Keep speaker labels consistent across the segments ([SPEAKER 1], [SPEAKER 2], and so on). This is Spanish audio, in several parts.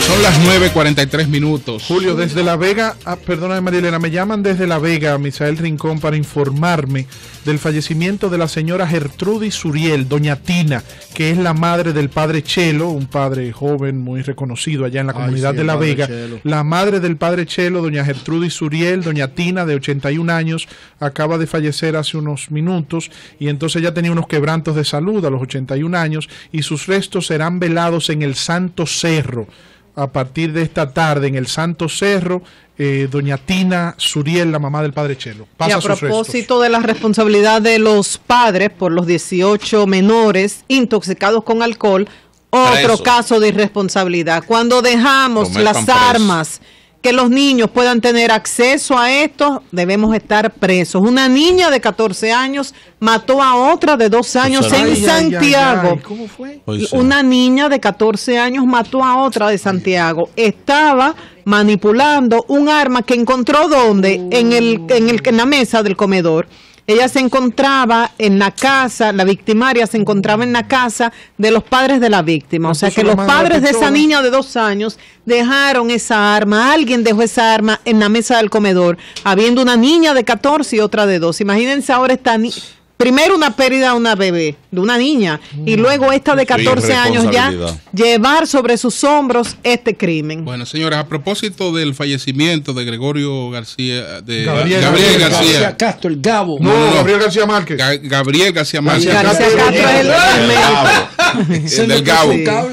[SPEAKER 1] Son las 9:43.
[SPEAKER 2] Julio, desde La Vega, perdóname Marilena, me llaman desde La Vega, Misael Rincón, para informarme del fallecimiento de la señora Gertrudis Suriel, doña Tina, que es la madre del padre Chelo, un padre joven muy reconocido allá en la comunidad de La Vega. Chelo. La madre del padre Chelo, doña Gertrudis Suriel, doña Tina, de 81 años, acaba de fallecer hace unos minutos, y entonces ella tenía unos quebrantos de salud a los 81 años, y sus restos serán velados en el Santo Cerro. A partir de esta tarde en el Santo Cerro, doña Tina Suriel, la mamá del padre Chelo.
[SPEAKER 3] Y a propósito de la responsabilidad de los padres por los 18 menores intoxicados con alcohol, otro caso de irresponsabilidad. Cuando dejamos las armas, que los niños puedan tener acceso a esto, debemos estar presos. Una niña de 14 años mató a otra de 2 años en Santiago.
[SPEAKER 2] ¿Cómo fue?
[SPEAKER 3] Una niña de 14 años mató a otra de Santiago. Estaba manipulando un arma que encontró ¿dónde? En la mesa del comedor. Ella se encontraba en la casa, la victimaria se encontraba en la casa de los padres de la víctima. O sea que los padres de esa niña de 2 años dejaron esa arma, alguien dejó esa arma en la mesa del comedor, habiendo una niña de 14 y otra de 2. Imagínense ahora primero una pérdida de una bebé, de una niña, y luego esta de 14 años ya llevar sobre sus hombros este crimen.
[SPEAKER 1] Bueno, señores, a propósito del fallecimiento de Gregorio García, de
[SPEAKER 4] Gabriel
[SPEAKER 1] García
[SPEAKER 4] Castro, el Gabo.
[SPEAKER 2] No, Gabriel García Márquez.
[SPEAKER 1] Gabriel García Márquez.
[SPEAKER 3] García Castro es
[SPEAKER 1] el del Gabo.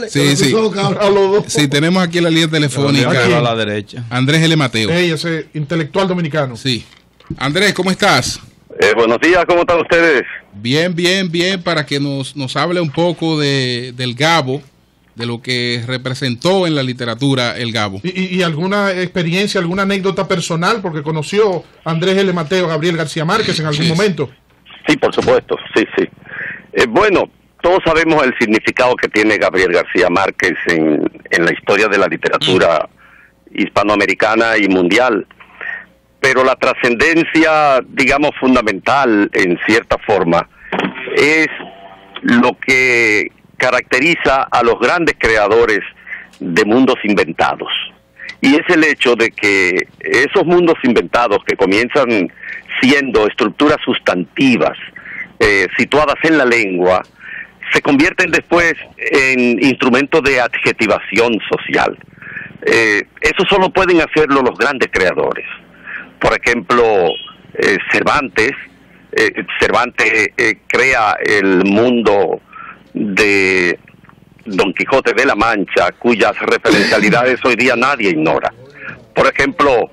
[SPEAKER 1] Sí, tenemos aquí la línea telefónica.
[SPEAKER 5] A la derecha.
[SPEAKER 1] Andrés L. Mateo.
[SPEAKER 2] Ese intelectual dominicano.
[SPEAKER 1] Sí. Andrés, ¿cómo estás?
[SPEAKER 6] Buenos días, ¿cómo están ustedes?
[SPEAKER 1] Bien, para que nos hable un poco del Gabo, de lo que representó en la literatura el Gabo.
[SPEAKER 2] ¿Y alguna experiencia, alguna anécdota personal? Porque conoció Andrés L. Mateo, Gabriel García Márquez en algún momento.
[SPEAKER 6] Sí, por supuesto, sí. Bueno, todos sabemos el significado que tiene Gabriel García Márquez en la historia de la literatura hispanoamericana y mundial. Pero la trascendencia, digamos, fundamental, en cierta forma, es lo que caracteriza a los grandes creadores de mundos inventados. Y es el hecho de que esos mundos inventados que comienzan siendo estructuras sustantivas, situadas en la lengua, se convierten después en instrumentos de adjetivación social. Eso solo pueden hacerlo los grandes creadores. Por ejemplo, Cervantes crea el mundo de Don Quijote de la Mancha, cuyas referencialidades hoy día nadie ignora. Por ejemplo,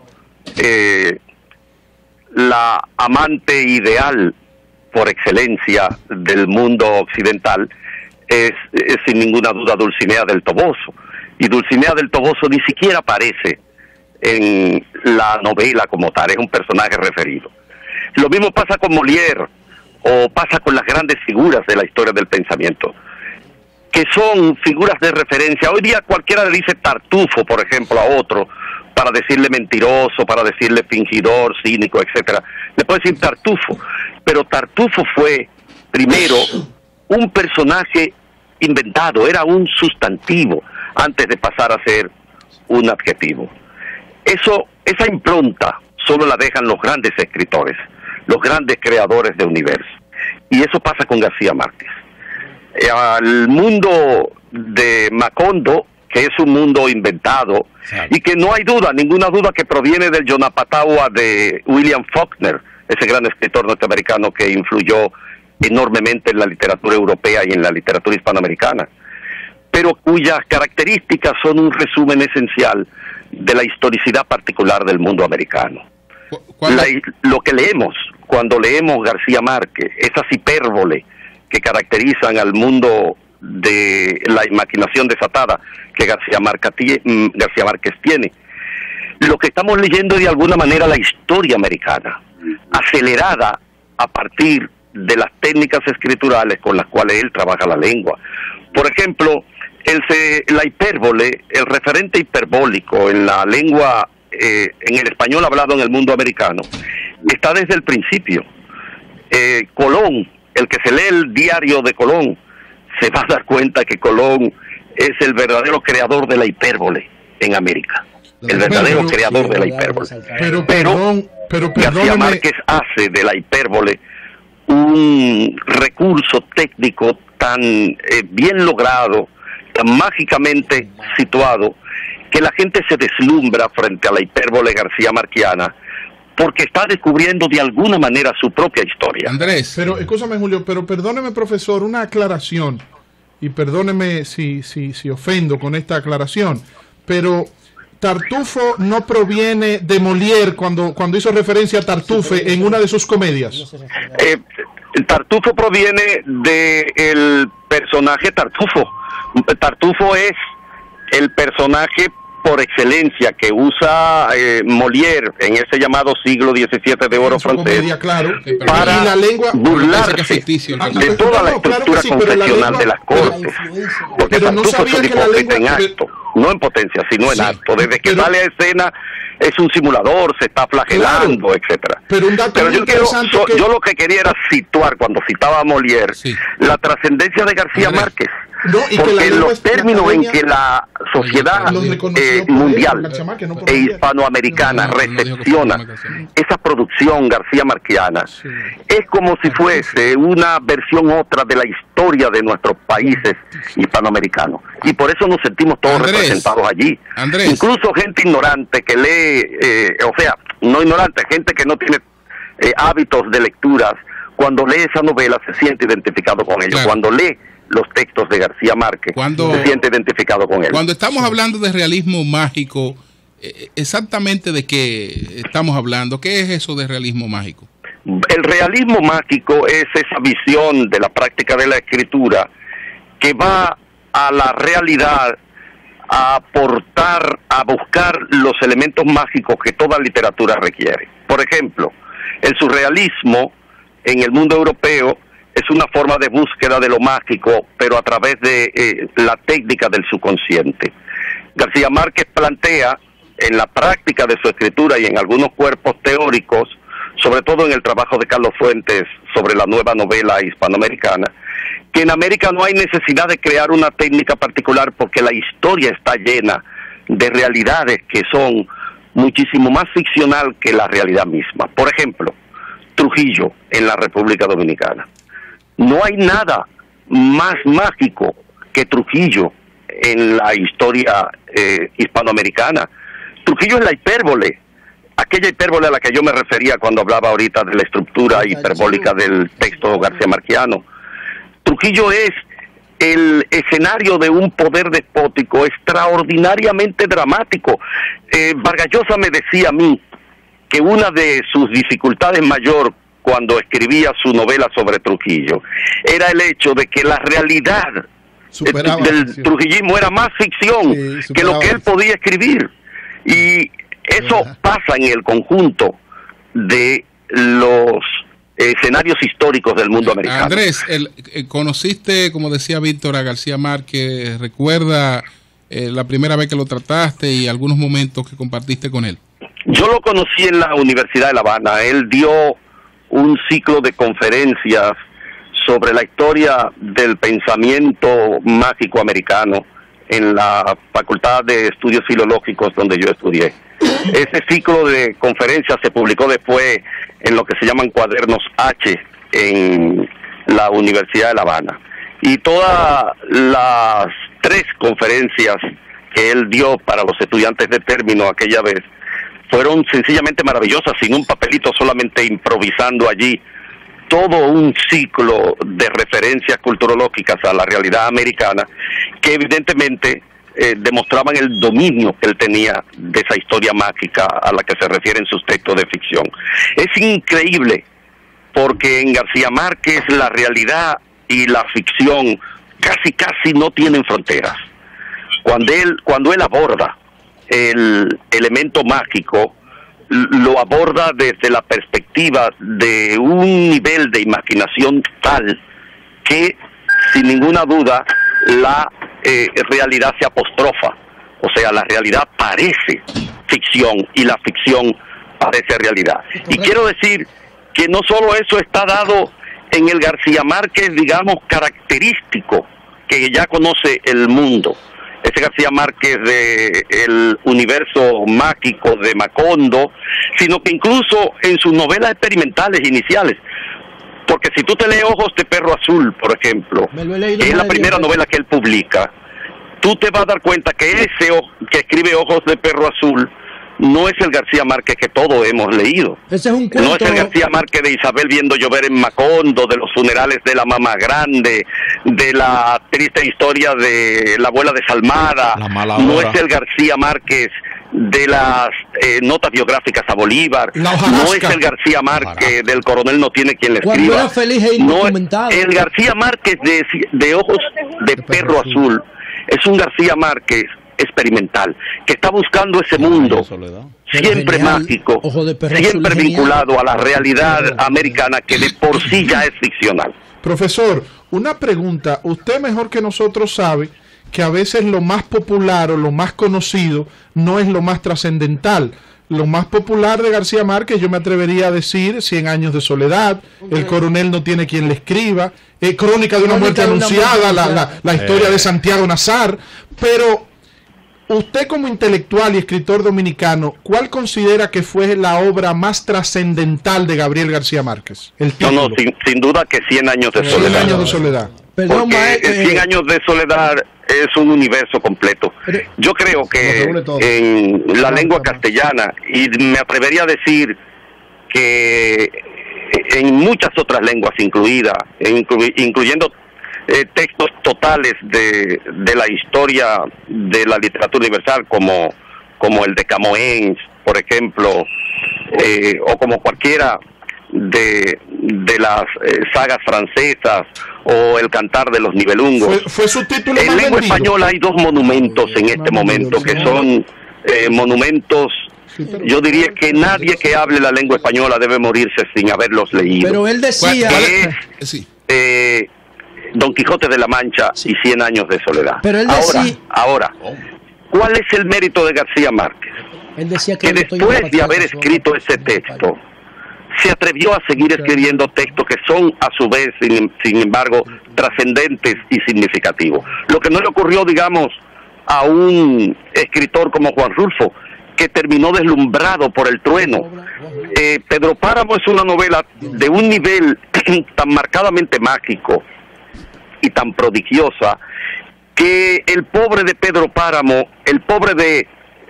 [SPEAKER 6] la amante ideal por excelencia del mundo occidental es sin ninguna duda Dulcinea del Toboso. Y Dulcinea del Toboso ni siquiera aparece en la novela como tal, es un personaje referido. Lo mismo pasa con Molière, o pasa con las grandes figuras de la historia del pensamiento, que son figuras de referencia. Hoy día cualquiera le dice tartufo, por ejemplo, a otro, para decirle mentiroso, para decirle fingidor, cínico, etcétera. Le puede decir tartufo, pero Tartufo fue, primero, un personaje inventado, era un sustantivo, antes de pasar a ser un adjetivo. Esa impronta solo la dejan los grandes escritores, los grandes creadores de universo. Y eso pasa con García Márquez. Al mundo de Macondo, que es un mundo inventado, y que no hay duda, ninguna duda, que proviene del Yonapatawa de William Faulkner, ese gran escritor norteamericano que influyó enormemente en la literatura europea y en la literatura hispanoamericana, pero cuyas características son un resumen esencial de la historicidad particular del mundo americano. Lo que leemos cuando leemos García Márquez, esas hipérboles que caracterizan al mundo de la imaginación desatada que García Márquez tiene, lo que estamos leyendo es de alguna manera la historia americana, acelerada a partir de las técnicas escriturales con las cuales él trabaja la lengua. Por ejemplo, la hipérbole, el referente hiperbólico en la lengua, en el español hablado en el mundo americano, está desde el principio. Colón, el que se lee el diario de Colón, se va a dar cuenta que Colón es el verdadero creador de la hipérbole. en América, el verdadero creador de la hipérbole.
[SPEAKER 2] Pero
[SPEAKER 6] García Márquez hace de la hipérbole un recurso técnico tan bien logrado, tan mágicamente situado, que la gente se deslumbra frente a la hipérbole García Marquiana, porque está descubriendo de alguna manera su propia historia.
[SPEAKER 1] Andrés.
[SPEAKER 2] Pero, escúchame, Julio, pero perdóneme, profesor, una aclaración, y perdóneme si ofendo con esta aclaración, pero Tartufo no proviene de Molière cuando hizo referencia a Tartufe en una de sus comedias.
[SPEAKER 6] Tartufo proviene del personaje Tartufo. Tartufo es el personaje por excelencia que usa Molière en ese llamado siglo XVII de oro francés,
[SPEAKER 2] comedia, claro,
[SPEAKER 6] para
[SPEAKER 2] la lengua,
[SPEAKER 6] burlarse de toda la estructura confesional de las cortes, porque Tartufo es un hipócrita en acto, no en potencia, sino en acto. Desde que sale a escena es un simulador, se está flagelando, etcétera.
[SPEAKER 2] Pero
[SPEAKER 6] yo lo que quería era situar, cuando citaba a Molière, la trascendencia de García Márquez. Porque los términos en que la sociedad mundial e hispanoamericana recepciona esa producción García Marquiana, es como si fuese una versión otra de la historia de nuestros países hispanoamericanos, y por eso nos sentimos todos representados allí. Incluso gente ignorante que lee, no ignorante, gente que no tiene hábitos de lecturas, cuando lee esa novela se siente identificado con ellos. Cuando lee los textos de García Márquez, se siente identificado con él.
[SPEAKER 1] Cuando estamos hablando de realismo mágico, ¿exactamente de qué estamos hablando? ¿Qué es eso de realismo mágico?
[SPEAKER 6] El realismo mágico es esa visión de la práctica de la escritura que va a la realidad a aportar, a buscar los elementos mágicos que toda literatura requiere. Por ejemplo, el surrealismo en el mundo europeo es una forma de búsqueda de lo mágico, pero a través de la técnica del subconsciente. García Márquez plantea en la práctica de su escritura y en algunos cuerpos teóricos, sobre todo en el trabajo de Carlos Fuentes sobre la nueva novela hispanoamericana, que en América no hay necesidad de crear una técnica particular porque la historia está llena de realidades que son muchísimo más ficcional que la realidad misma. Por ejemplo, Trujillo en la República Dominicana. No hay nada más mágico que Trujillo en la historia hispanoamericana. Trujillo es la hipérbole, aquella hipérbole a la que yo me refería cuando hablaba ahorita de la estructura hiperbólica del texto García Marquiano. Trujillo es el escenario de un poder despótico extraordinariamente dramático. Vargas Llosa me decía a mí que una de sus dificultades mayor cuando escribía su novela sobre Trujillo era el hecho de que la realidad del trujillismo era más ficción que lo que él podía escribir, y eso pasa en el conjunto de los escenarios históricos del mundo americano.
[SPEAKER 1] Andrés, conociste, como decía Víctor, a García Márquez. ¿Recuerda la primera vez que lo trataste y algunos momentos que compartiste con él?
[SPEAKER 6] Yo lo conocí en la Universidad de La Habana. Él dio un ciclo de conferencias sobre la historia del pensamiento mágico americano en la Facultad de Estudios Filológicos donde yo estudié. Ese ciclo de conferencias se publicó después en lo que se llaman cuadernos H en la Universidad de La Habana. Y todas las 3 conferencias que él dio para los estudiantes de término aquella vez fueron sencillamente maravillosas, sin un papelito, solamente improvisando allí todo un ciclo de referencias culturológicas a la realidad americana que evidentemente demostraban el dominio que él tenía de esa historia mágica a la que se refieren sus textos de ficción. Es increíble porque en García Márquez la realidad y la ficción casi no tienen fronteras. Cuando él aborda el elemento mágico, lo aborda desde la perspectiva de un nivel de imaginación tal que sin ninguna duda la realidad se apostrofa, o sea, la realidad parece ficción y la ficción parece realidad. Y quiero decir que no solo eso está dado en el García Márquez, digamos, característico, que ya conoce el mundo ese García Márquez de el universo mágico de Macondo, sino que incluso en sus novelas experimentales iniciales. Porque si tú te lees Ojos de Perro Azul, por ejemplo, que es la primera novela que él publica, tú te vas a dar cuenta que ese que escribe Ojos de Perro Azul no es el García Márquez que todos hemos leído.
[SPEAKER 4] Ese es un cuento.
[SPEAKER 6] No es el García Márquez de Isabel viendo llover en Macondo, de los funerales de la mamá grande, de la triste historia de la abuela desalmada. No es el García Márquez de las notas biográficas a Bolívar. No es el García Márquez del coronel no tiene quien le escriba.
[SPEAKER 4] Era feliz e indocumentado.
[SPEAKER 6] El García Márquez de Ojos de Perro Azul es un García Márquez experimental, que está buscando ese mundo siempre mágico, siempre vinculado a la realidad americana, que de por sí ya es ficcional.
[SPEAKER 2] Profesor, una pregunta. Usted mejor que nosotros sabe que a veces lo más popular o lo más conocido no es lo más trascendental. Lo más popular de García Márquez, yo me atrevería a decir, 100 años de soledad, El coronel no tiene quien le escriba, Crónica de una muerte anunciada, la historia de Santiago Nazar. Pero usted como intelectual y escritor dominicano, ¿cuál considera que fue la obra más trascendental de Gabriel García Márquez?
[SPEAKER 6] No, sin duda que 100 años de soledad.
[SPEAKER 2] 100 años de soledad.
[SPEAKER 4] Perdón,
[SPEAKER 6] porque 100 años de soledad es un universo completo. Yo creo que en la lengua castellana, y me atrevería a decir que en muchas otras lenguas incluidas, incluyendo textos totales de la historia de la literatura universal, como el de Camoens, por ejemplo, o como cualquiera de las sagas francesas, o El cantar de los Nibelungos.
[SPEAKER 2] Fue su título.
[SPEAKER 6] En lengua española hay dos monumentos en este momento, que son monumentos. Yo diría que nadie que hable la lengua española debe morirse sin haberlos leído.
[SPEAKER 4] Pero él decía...
[SPEAKER 6] Don Quijote de la Mancha y 100 años de soledad.
[SPEAKER 4] Pero él decía...
[SPEAKER 6] Ahora, ¿cuál es el mérito de García Márquez?
[SPEAKER 4] Él decía
[SPEAKER 6] que después de haber escrito ese texto, se atrevió a seguir escribiendo textos que son a su vez, sin embargo, trascendentes y significativos. Lo que no le ocurrió, digamos, a un escritor como Juan Rulfo, que terminó deslumbrado por El trueno. Pedro Páramo es una novela de un nivel tan marcadamente mágico y tan prodigiosa, que el pobre de Pedro Páramo, el pobre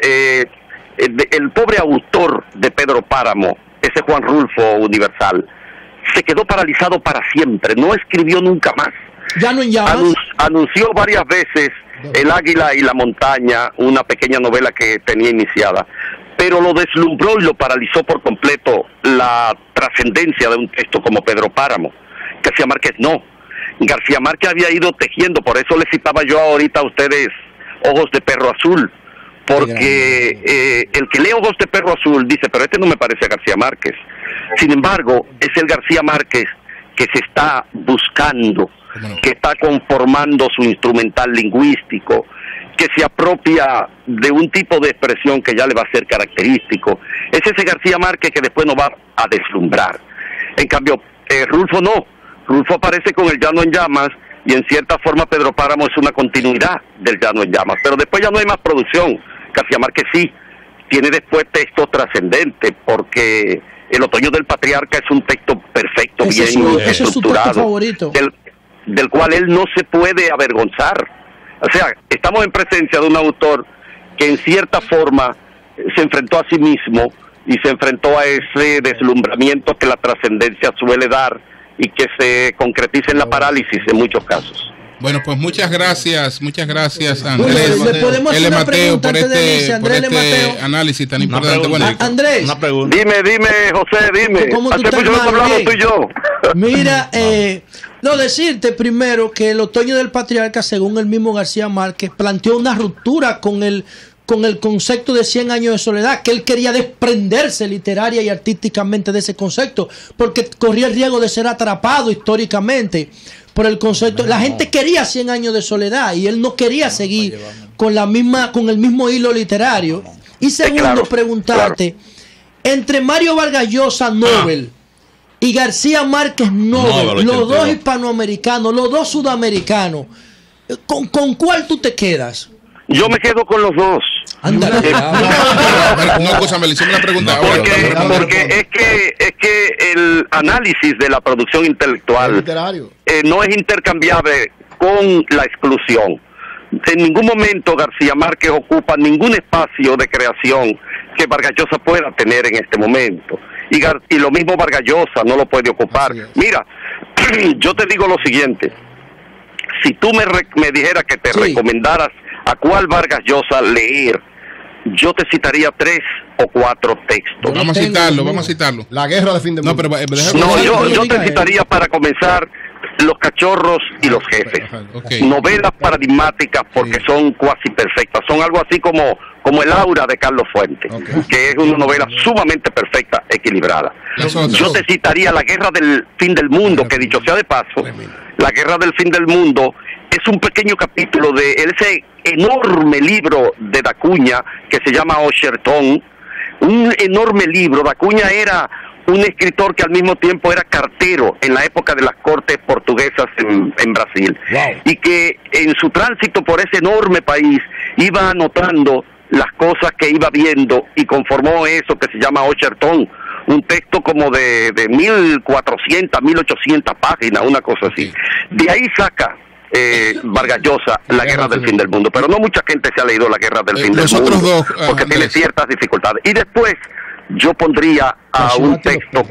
[SPEAKER 6] autor de Pedro Páramo, ese Juan Rulfo universal, se quedó paralizado para siempre, no escribió nunca más.
[SPEAKER 4] Ya no en llamas.
[SPEAKER 6] Anunció varias veces El águila y la montaña, una pequeña novela que tenía iniciada, pero lo deslumbró y lo paralizó por completo la trascendencia de un texto como Pedro Páramo. García Márquez no. García Márquez había ido tejiendo, por eso le citaba yo ahorita a ustedes Ojos de Perro Azul, porque el que lee Ojos de Perro Azul dice, pero este no me parece a García Márquez. Sin embargo, es el García Márquez que se está buscando, que está conformando su instrumental lingüístico, que se apropia de un tipo de expresión que ya le va a ser característico. Es ese García Márquez que después nos va a deslumbrar. En cambio, Rulfo no. Rulfo aparece con El llano en llamas, y en cierta forma Pedro Páramo es una continuidad del llano en llamas, pero después ya no hay más producción. García Márquez sí tiene después textos trascendentes, porque El otoño del patriarca es un texto perfecto, bien estructurado, del cual él no se puede avergonzar. O sea, estamos en presencia de un autor que en cierta forma se enfrentó a sí mismo y se enfrentó a ese deslumbramiento que la trascendencia suele dar y que se concretiza en la parálisis en muchos casos.
[SPEAKER 1] Bueno, pues muchas gracias Andrés L. Mateo por este análisis tan importante.
[SPEAKER 4] Andrés,
[SPEAKER 6] una pregunta. Dime, José, dime.
[SPEAKER 4] ¿Cómo tú estás,
[SPEAKER 6] tú y yo?
[SPEAKER 4] Mira, no, decirte primero que El otoño del patriarca, según el mismo García Márquez, planteó una ruptura con el concepto de 100 años de soledad, que él quería desprenderse literaria y artísticamente de ese concepto, porque corría el riesgo de ser atrapado históricamente por el concepto. La gente quería 100 años de soledad y él no quería seguir con el mismo hilo literario. Y segundo, preguntarte, entre Mario Vargas Llosa, Nobel, y García Márquez, Nobel, los dos hispanoamericanos, los dos sudamericanos, ¿con cuál tú te quedas?
[SPEAKER 6] Yo me quedo con los dos.
[SPEAKER 4] Ándale.
[SPEAKER 1] No, escúchame, le hicimos la pregunta.
[SPEAKER 6] Porque es que el análisis de la producción intelectual no es intercambiable con la exclusión. En ningún momento García Márquez ocupa ningún espacio de creación que Vargas Llosa pueda tener en este momento. Y lo mismo Vargas Llosa no lo puede ocupar. Mira, yo te digo lo siguiente. Si tú me dijeras que te recomendaras a cuál Vargas Llosa leer, yo te citaría 3 o 4 textos.
[SPEAKER 1] Vamos a citarlo.
[SPEAKER 5] La guerra de fin del mundo.
[SPEAKER 6] Yo te citaría para comenzar Los cachorros y los jefes. Novelas paradigmáticas porque son cuasi perfectas. Son algo así como El aura de Carlos Fuentes, que es una novela sumamente perfecta, equilibrada. Yo te citaría La guerra del fin del mundo, que dicho sea de paso, La guerra del fin del mundo es un pequeño capítulo de ese enorme libro de Dacuña que se llama Ochertón. Un enorme libro. Dacuña era un escritor que al mismo tiempo era cartero en la época de las cortes portuguesas en Brasil. Y que en su tránsito por ese enorme país iba anotando las cosas que iba viendo y conformó eso que se llama Ochertón, un texto como de 1400, 1800 páginas, una cosa así. De ahí saca Vargas Llosa La guerra del fin del mundo, pero no mucha gente se ha leído La guerra del fin del mundo porque tiene ciertas dificultades. Y después yo pondría a un texto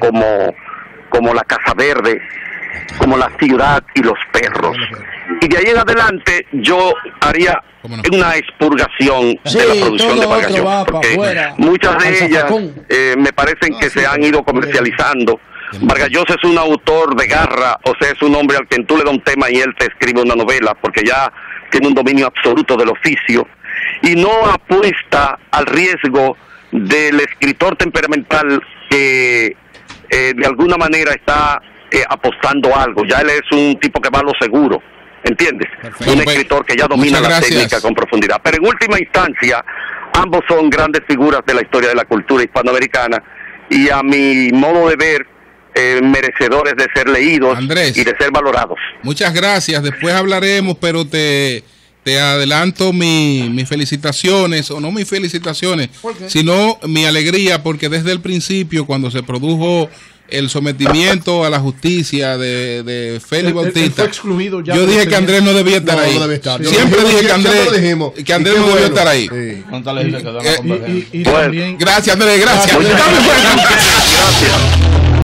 [SPEAKER 6] como La Casa Verde, como La ciudad y los perros. Y de ahí en adelante yo haría una expurgación de la producción de Vargas Llosa, porque muchas de ellas me parecen que se han ido comercializando. Vargas Llosa es un autor de garra, o sea, es un hombre al que tú le das un tema y él te escribe una novela, porque ya tiene un dominio absoluto del oficio, y no apuesta al riesgo del escritor temperamental que de alguna manera está apostando algo. Ya él es un tipo que va a lo seguro, ¿entiendes? Un escritor que ya domina la técnica con profundidad. Pero en última instancia, ambos son grandes figuras de la historia de la cultura hispanoamericana, y a mi modo de ver, merecedores de ser leídos, Andrés, y de ser valorados.
[SPEAKER 1] Muchas gracias, después hablaremos, pero te adelanto mis felicitaciones, o no mis felicitaciones, sino mi alegría, porque desde el principio, cuando se produjo el sometimiento a la justicia de Félix Bautista, yo dije que Andrés no debía estar ahí. Siempre dije que Andrés no debía estar ahí.
[SPEAKER 2] Y también,
[SPEAKER 1] gracias, Andrés, gracias.
[SPEAKER 6] Gracias.